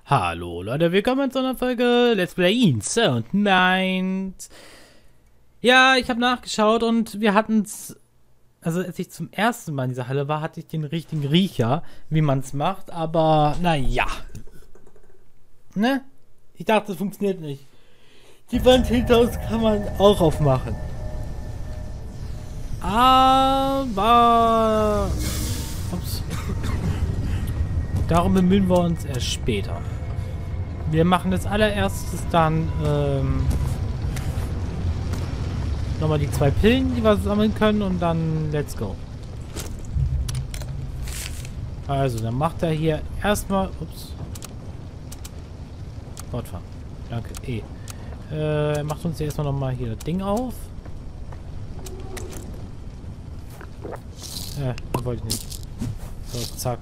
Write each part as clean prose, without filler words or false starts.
Hallo Leute, willkommen zu einer Folge Let's Play Insert Mind. Ja, ich habe nachgeschaut und wir hatten es, also als ich zum ersten Mal in dieser Halle war, hatte ich den richtigen Riecher, wie man es macht, aber naja. Ne? Ich dachte, das funktioniert nicht. Die Wand hinter uns kann man auch aufmachen. Aber... Ups. Darum bemühen wir uns erst später. Wir machen als allererstes dann nochmal die 2 Pillen, die wir sammeln können und dann let's go. Also, dann macht er hier erstmal... Ups. Fortfahren. Danke. Macht uns hier erstmal nochmal hier das Ding auf. Das wollte ich nicht. So, zack.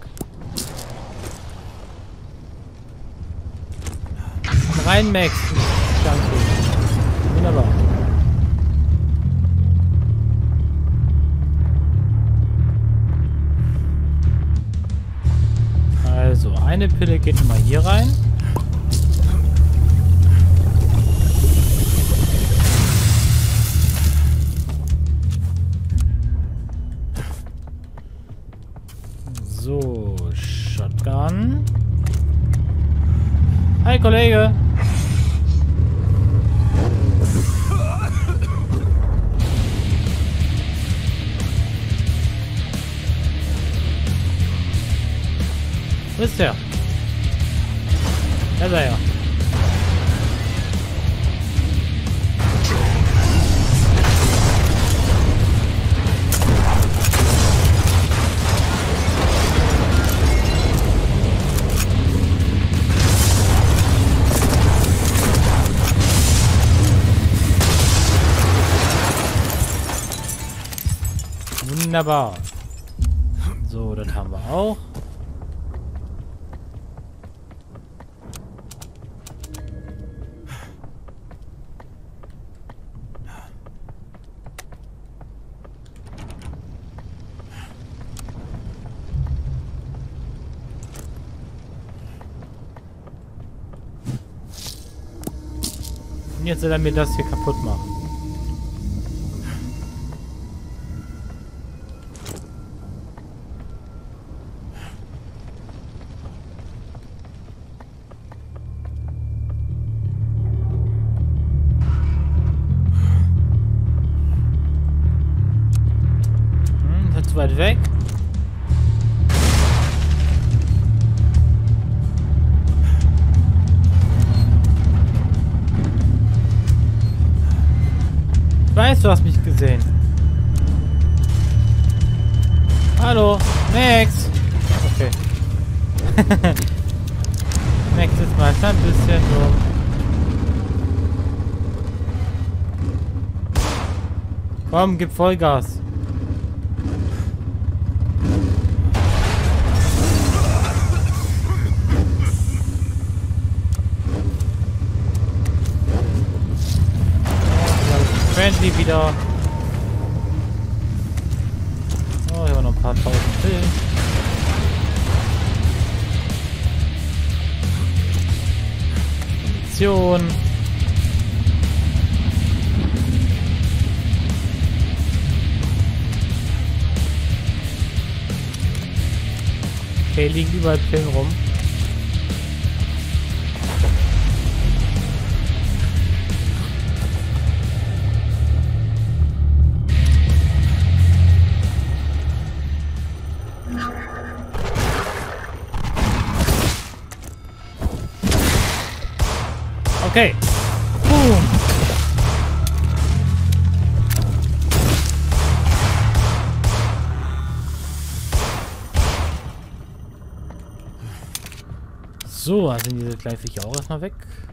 Komm rein, Max. Danke. Wunderbar. Also, eine Pille geht immer hier rein. So, Shotgun. Hi, Kollege. Wo ist der? Da ist er ja. Wunderbar. So, das haben wir auch. Und jetzt soll er mir das hier kaputt machen. Zu weit weg. Ich weiß, du hast mich gesehen. Hallo, Max. Okay. Max ist mal ein bisschen dumm. Komm, gib Vollgas. Friendly wieder. Oh, hier haben wir noch ein paar tausend Pillen. Munition. Okay, liegen überall Pillen rum. Okay. Boom. So, also sind diese kleinen Viecher auch erstmal weg.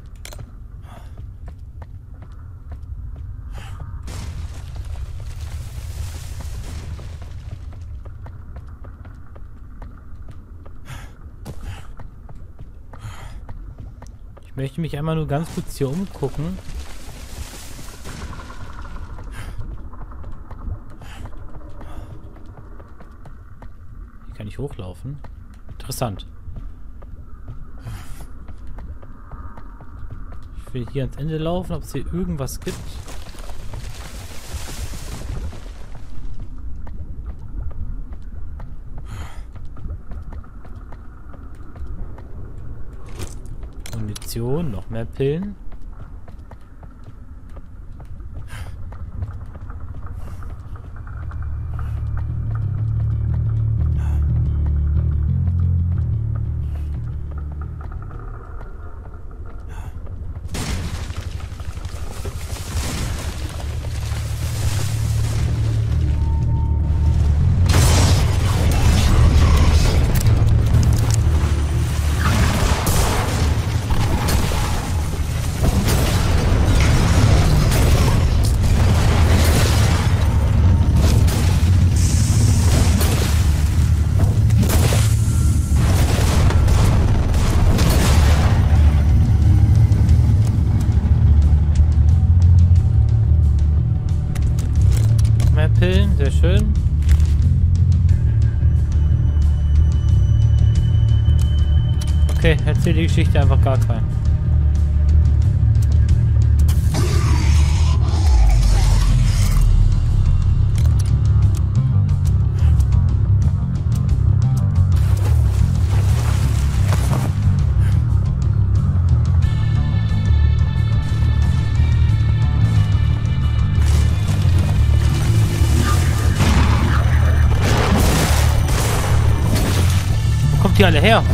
Ich möchte mich einmal nur ganz kurz hier umgucken. Hier kann ich hochlaufen. Interessant. ob wir hier ans Ende laufen, ob es hier irgendwas gibt. Munition, noch mehr Pillen. Pillen, sehr schön. Okay, erzähl die Geschichte einfach gar keinen. Kommt die alle her?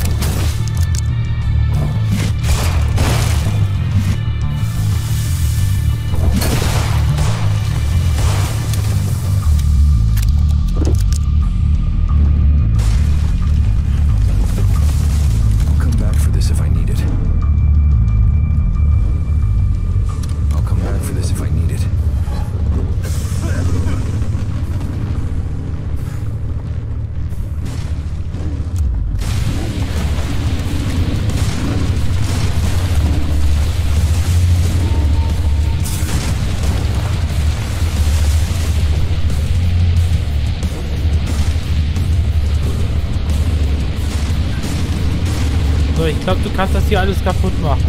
So, ich glaube, du kannst das hier alles kaputt machen.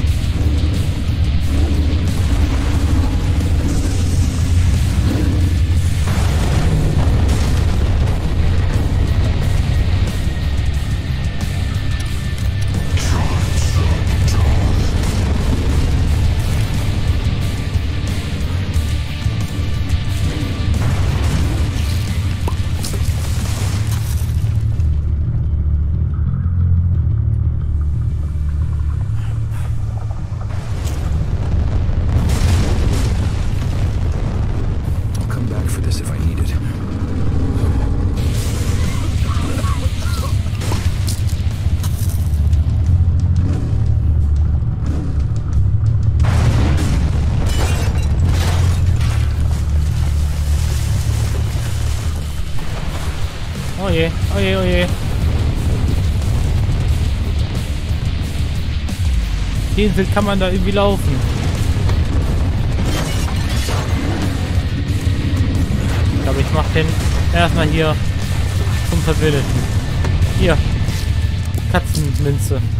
Oh je, oh je, oh je. Die Insel kann man da irgendwie laufen. Ich glaube, ich mache den erstmal hier zum Verbündeten. Hier. Katzenminze.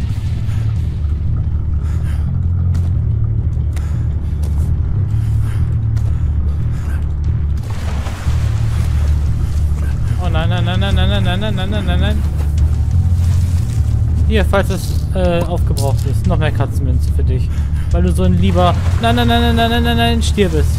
Nein, nein, nein, nein, nein, nein, nein, nein, nein, nein, nein, nein. Hier, falls es aufgebraucht ist. Noch mehr Katzenminze für dich. Weil du so ein lieber... Nein, nein, nein, nein, nein, nein, nein, nein, Stier bist.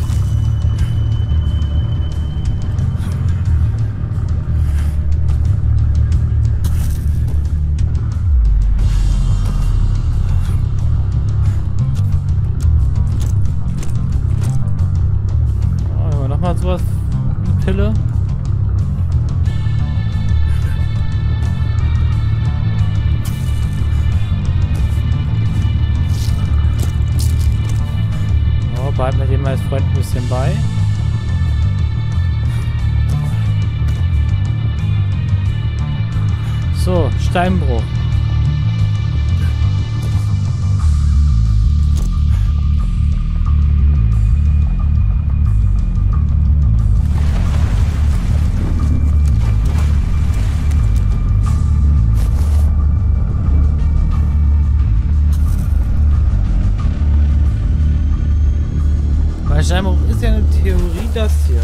Oh, nochmal sowas. Eine Pille. Behalten wir dem als Freund ein bisschen bei. So, Steinbruch. Theorie das hier.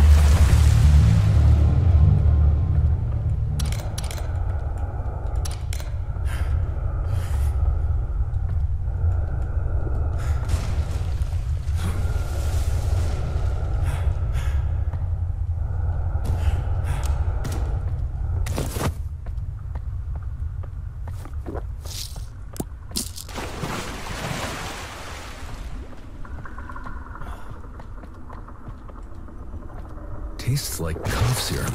Tastes like cough syrup.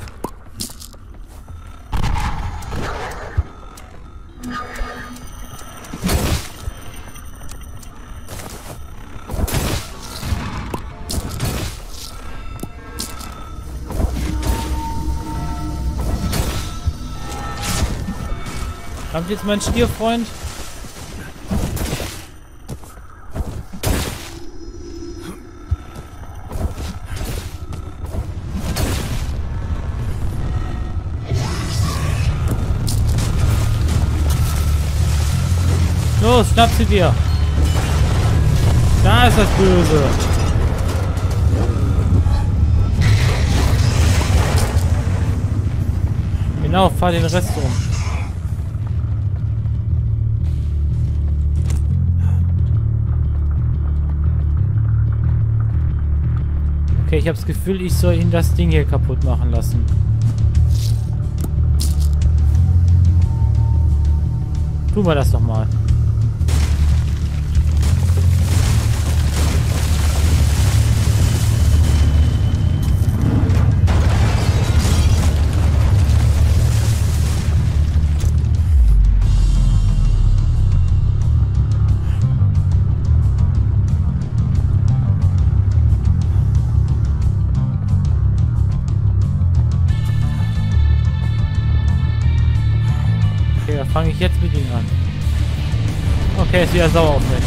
Habt ihr jetzt meinen Stierfreund? Los, schnapp sie dir. Da ist das Böse. Genau, fahr den Rest um. Okay, ich habe das Gefühl, ich soll ihn das Ding hier kaputt machen lassen. Tun wir das doch mal. Okay, da fange ich jetzt mit ihm an. Okay, er ist wieder sauer auf mich.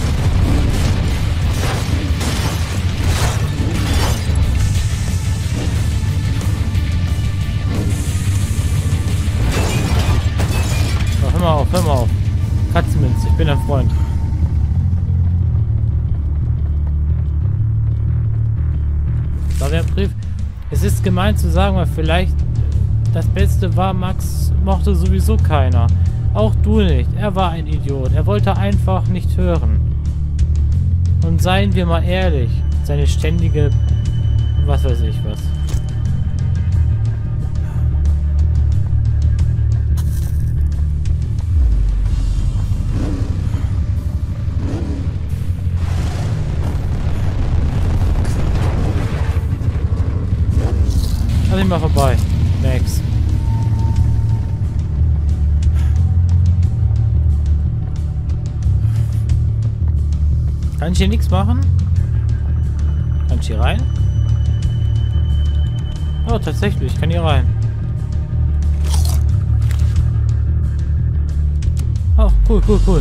So, hör mal auf, hör mal auf. Katzenminz, ich bin dein Freund. Da der Brief. Es ist gemein zu sagen, weil vielleicht das Beste war, Max mochte sowieso keiner. Auch du nicht. Er war ein Idiot. Er wollte einfach nicht hören. Und seien wir mal ehrlich, seine ständige... was weiß ich was. Lass ihn mal vorbei, Max. Kann ich hier nichts machen? Kann ich hier rein? Oh, tatsächlich, ich kann hier rein. Oh, cool, cool, cool.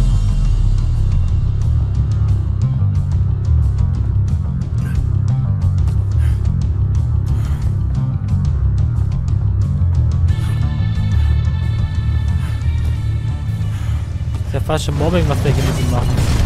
Das ist ja fast schon Mobbing, was wir hier mit ihm machen.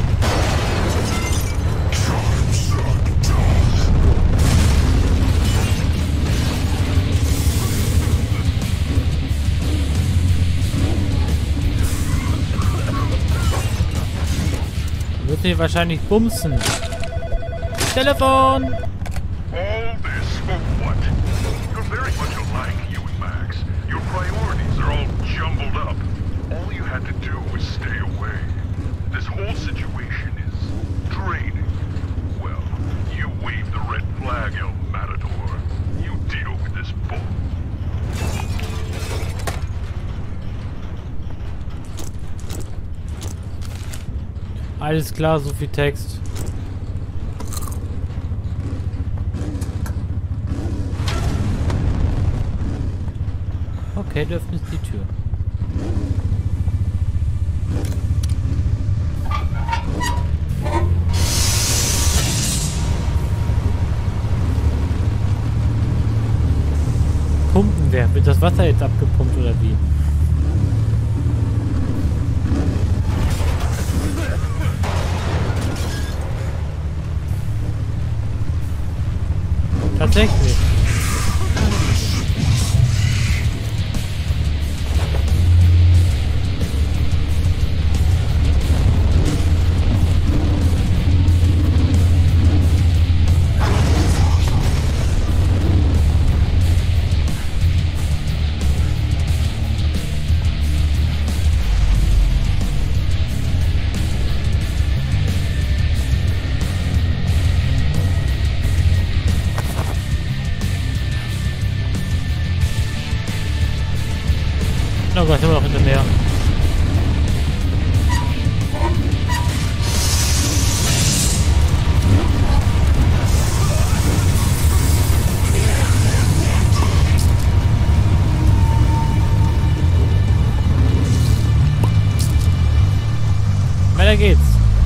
Wird hier wahrscheinlich bumsen. Telefon! All this for what? You're very much alike, you and Max. Your priorities are all jumbled up. All you had to do was stay away. This whole situation is draining. Well, you wave the red flag, El Matador. You deal with this bull. Alles klar, so viel Text. Okay, du öffnest die Tür. Pumpen wer? Wird das Wasser jetzt abgepumpt oder wie? tatsächlich. Oh Gott, immer noch hinter mir. Weiter geht's.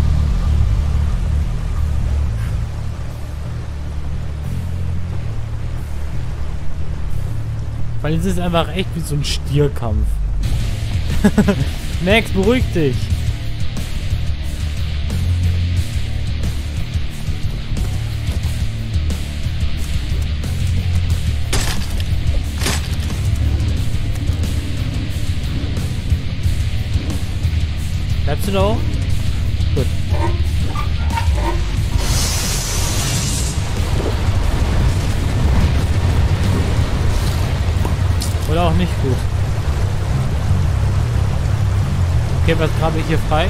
Weil es ist einfach echt wie so ein Stierkampf. Max, beruhig dich. Bleibst du da oben? Gut. Oder auch nicht gut. Okay, was grabe ich hier frei?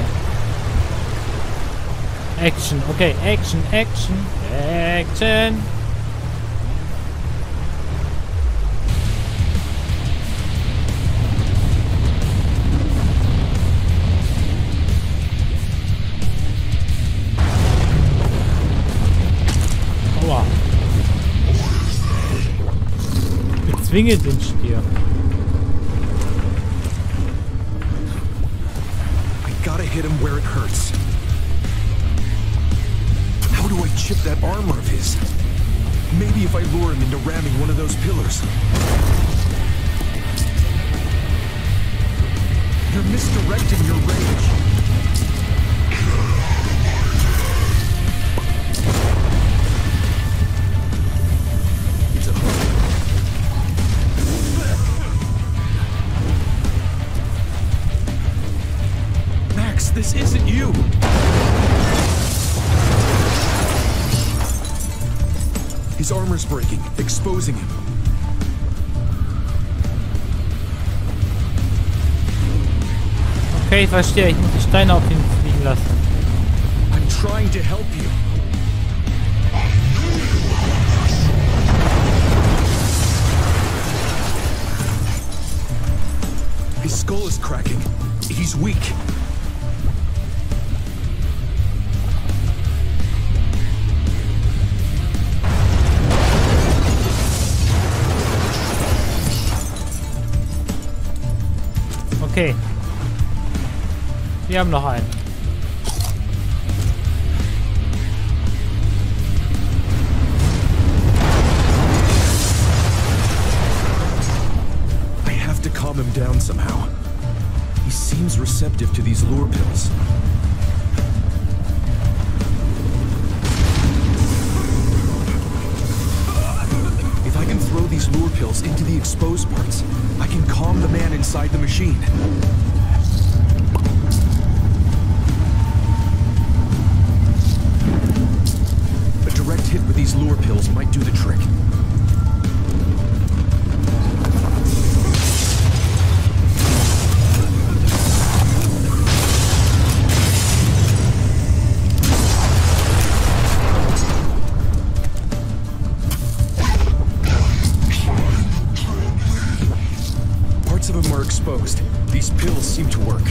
Action. Okay, Action, Action, Action. Aua. Bezwinge den Stier. Gotta hit him where it hurts. How do I chip that armor of his? Maybe if I lure him into ramming one of those pillars. You're misdirecting your rage. It's a hook. This isn't you! His armor's breaking, exposing him. Okay, ich verstehe. Ich muss die Steine auf ihn fliegen lassen. I'm trying to help you. His skull is cracking. He's weak. Okay. Wir haben noch einen. I have to calm him down somehow. He seems receptive to these lure pills. If I can throw these lure pills into the exposed parts, I can calm the man inside the machine. A direct hit with these lure pills might do the trick. Of them are exposed. These pills seem to work.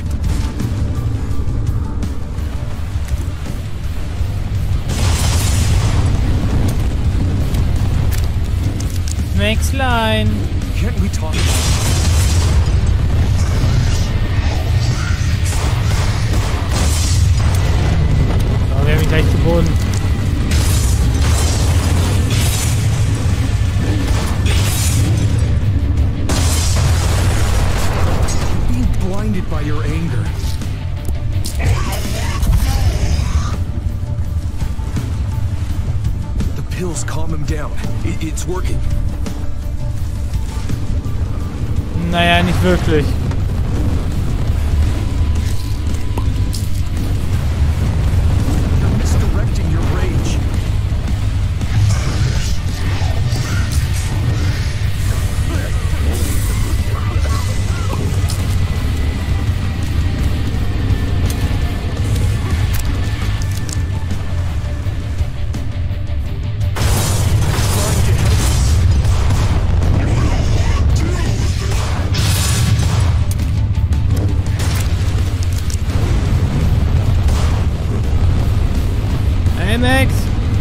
Max line. Can't we talk about So, wir haben ihn gleich zu Boden. blinded by your anger? The pills calm him down. It's working. Naja, nicht wirklich. You're misdirecting your rage. Hey Max!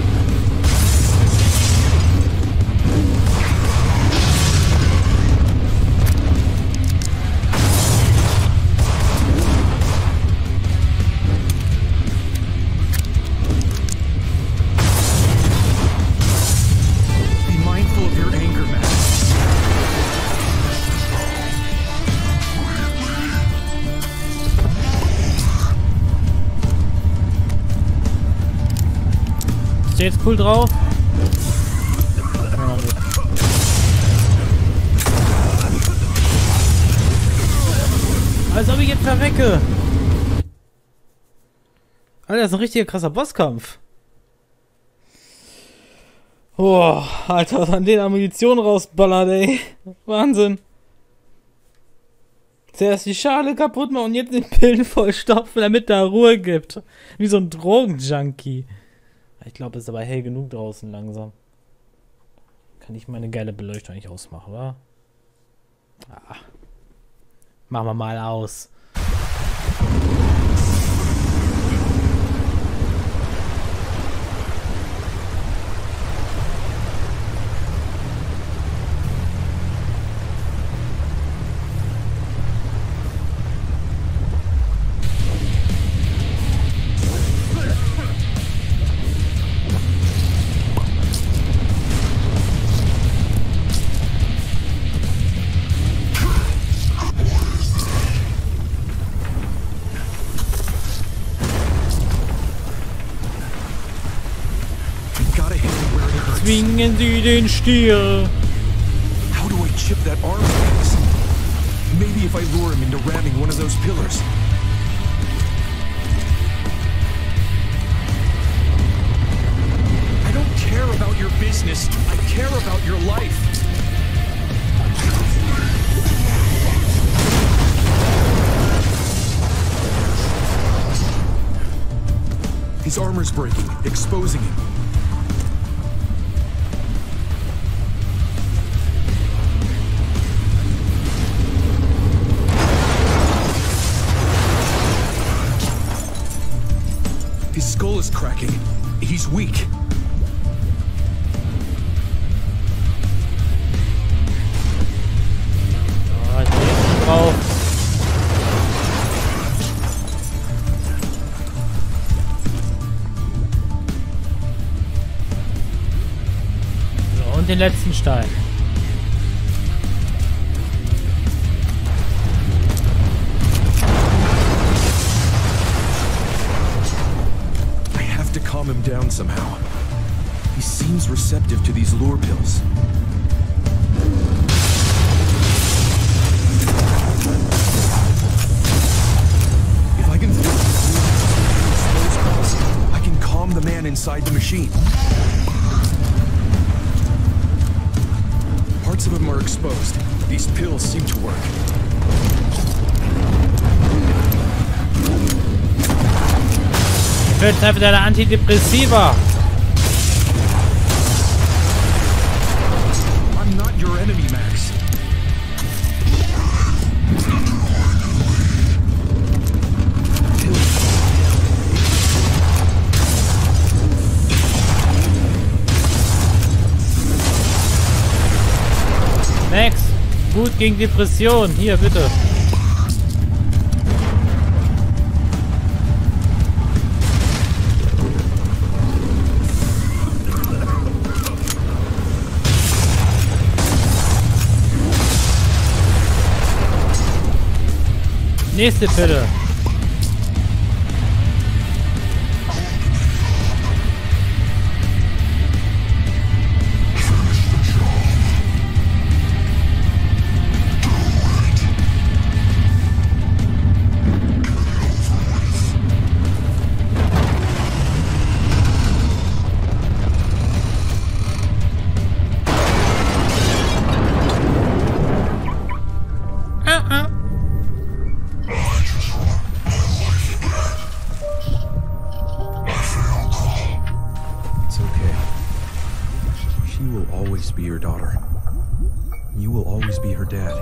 Be mindful of your anger, Max. Steht jetzt cool drauf? Ja, gut. Als ob ich jetzt verrecke. Alter, das ist ein richtiger krasser Bosskampf. Boah, Alter, was an den Ammunition rausballert, ey. Wahnsinn. Zuerst die Schale kaputt machen und jetzt den Pillen vollstopfen, damit er Ruhe gibt. Wie so ein Drogenjunkie. Ich glaube, es ist aber hell genug draußen langsam. Kann ich meine geile Beleuchtung nicht ausmachen, oder? Ah. Machen wir mal aus. Zwingen Sie den Stier. How do I chip that arm Max? Maybe if I lure him into ramming one of those pillars. I don't care about your business. I care about your life. His armor's breaking, exposing him. His skull is cracking. He's weak. Oh, ich bin jetzt drauf. So, und den letzten Stein. Calm him down somehow. He seems receptive to these lure pills. If I can throw these pills, I can calm the man inside the machine. Parts of him are exposed. These pills seem to work. Treffe deine Antidepressiva. I'm not your enemy, Max. Max, gut gegen Depression. Hier, bitte. Nächste Pille. always be your daughter. You will always be her dad.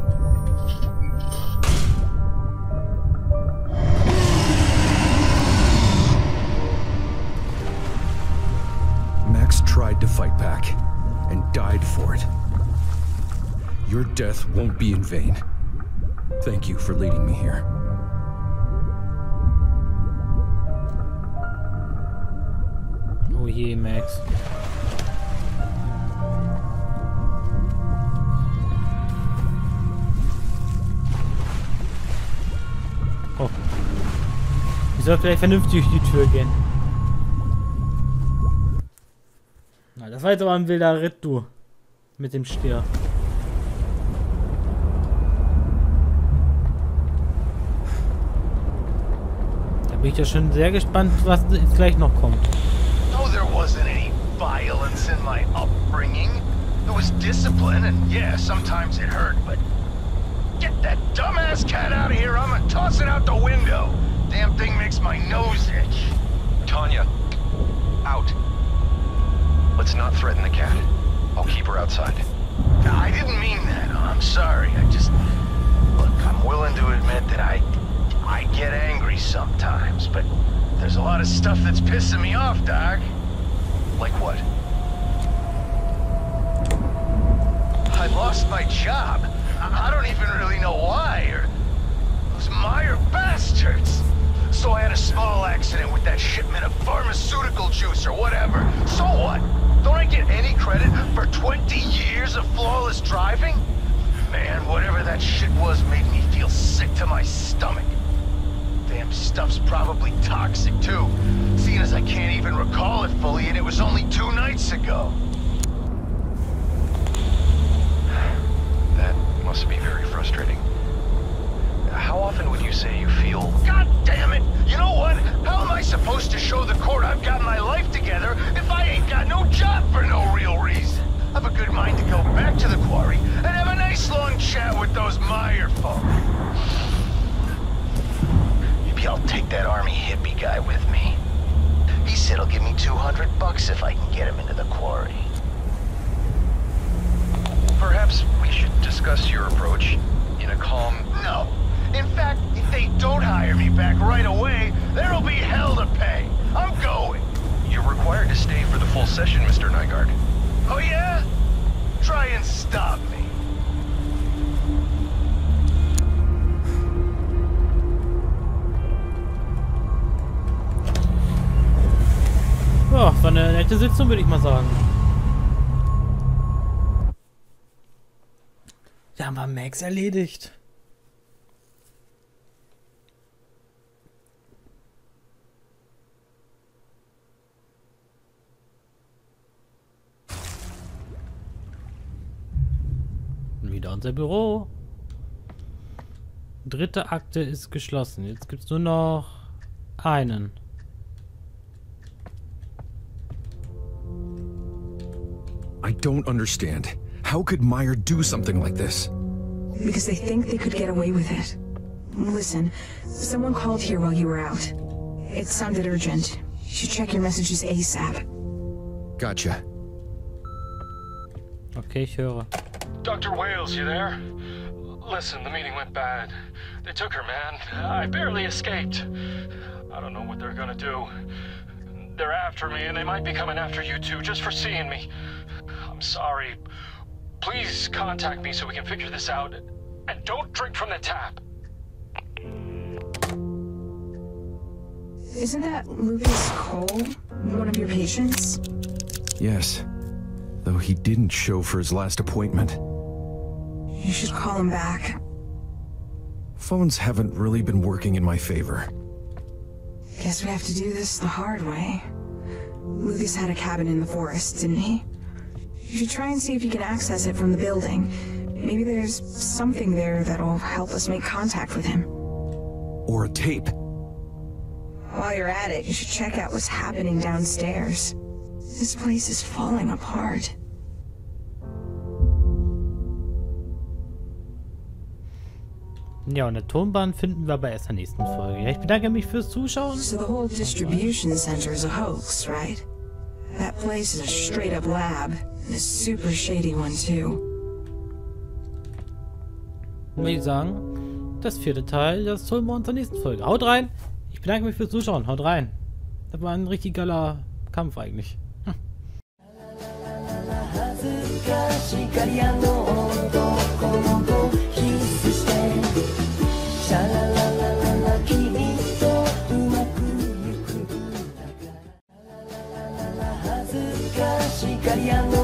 Max tried to fight back and died for it. Your death won't be in vain. Thank you for leading me here. Oh je, Max. Oh. Ich soll vielleicht vernünftig durch die Tür gehen. Na, das war jetzt aber ein wilder Ritt, du. Mit dem Stier. Da bin ich ja schon sehr gespannt, was jetzt gleich noch kommt. No, there wasn't any violence in my upbringing. There was discipline, and yeah, sometimes it hurt, but... Get that dumbass cat out of here, I'm gonna toss it out the window. Damn thing makes my nose itch. Tanya, out. Let's not threaten the cat. I'll keep her outside. I didn't mean that. I'm sorry. I just... Look, I'm willing to admit that I get angry sometimes, but there's a lot of stuff that's pissing me off, Doc. Like what? I lost my job. I don't even really know why, or... Those Meyer bastards! So I had a small accident with that shipment of pharmaceutical juice or whatever. So what? Don't I get any credit for 20 years of flawless driving? Man, whatever that shit was made me feel sick to my stomach. Damn stuff's probably toxic too, seeing as I can't even recall it fully and it was only 2 nights ago. That must be very frustrating. How often would you say you feel... God damn it! You know what? How am I supposed to show the court I've got my life together if I ain't got no job for no real reason? I've a good mind to go back to the quarry and have a nice long chat with those Meyer folk. Maybe I'll take that army hippie guy with me. He said he'll give me $200 if I can get him into the quarry. Perhaps we should discuss your approach in a calm... No. In fact, if they don't hire me back right away, there'll be hell to pay. I'm going. You're required to stay for the full session, Mr. Nygaard. Oh yeah? Try and stop me. Ja, war eine nette Sitzung, würde ich mal sagen. Da haben wir Max erledigt. Wieder unser Büro. Dritte Akte ist geschlossen. Jetzt gibt es nur noch einen. I don't understand. How could Meyer do something like this? Because they think they could get away with it. Listen, someone called here while you were out. It sounded urgent. You should check your messages ASAP. Gotcha. Okay, ich höre. Dr. Wales, you there? Listen, the meeting went bad. They took her, man. I barely escaped. I don't know what they're gonna do. They're after me, and they might be coming after you too, just for seeing me. I'm sorry. Please contact me so we can figure this out. And don't drink from the tap. Isn't that Lucas Cole, one of your patients? Yes. Though he didn't show for his last appointment. You should call him back. Phones haven't really been working in my favor. Guess we have to do this the hard way. Lucas had a cabin in the forest, didn't he? You should try and see if you can access it from the building. Maybe there's something there that'll help us make contact with him. Or a tape. While you're at it, you should check out what's happening downstairs. This place is falling apart. Ja, und eine Tonbahn finden wir aber erst in der nächsten Folge. Ja, ich bedanke mich fürs Zuschauen. So the whole distribution center is a hoax, right? That place is a straight-up lab, And a super shady one, too. Würde ich sagen, das 4. Teil, das holen wir uns in der nächsten Folge. Haut rein! Ich bedanke mich fürs Zuschauen. Haut rein! Das war ein richtig geiler Kampf eigentlich. Hm.